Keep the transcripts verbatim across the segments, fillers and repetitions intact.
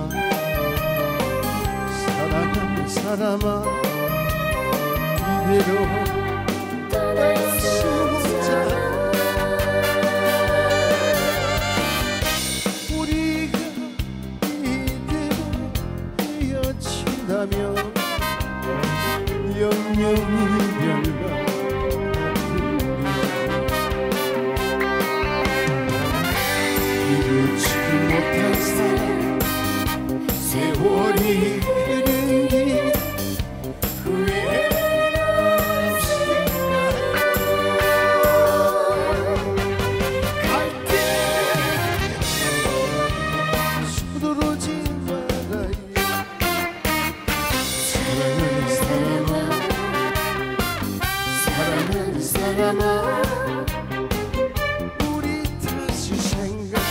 사람아 사랑하는 사람아 이대로 떠날 수 없잖아. 우리가 이대로 헤어진다면 영영이 별나 이루지 못한 사랑 세월이 흐르니 후회는 없을까요? 갈 때 서두르지 말아요. 사랑하는 사람아 사랑하는 사람아 우리 다시 생각해봐.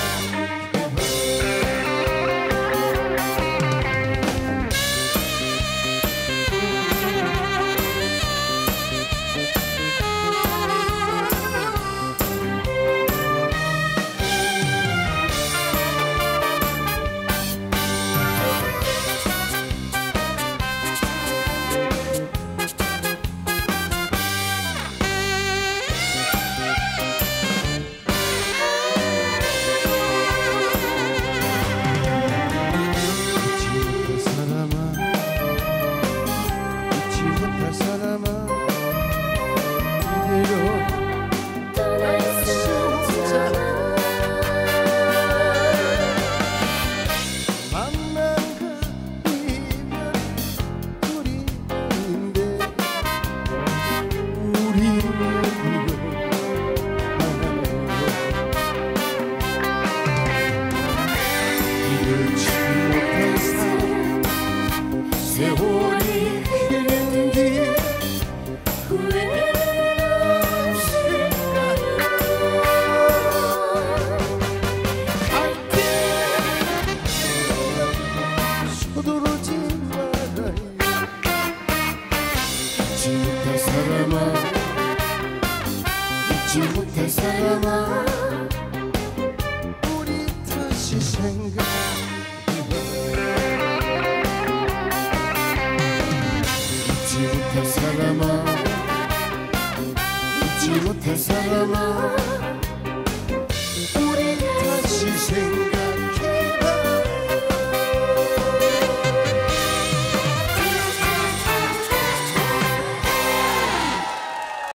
세월이 흐른 뒤 후회는 없을까요? 갈 때 서두르지 말아요. 잊지 못할 사람아 잊지 못할 사람아 우리 다시 생각 잊지 못할 사람아 잊지 못할 사람아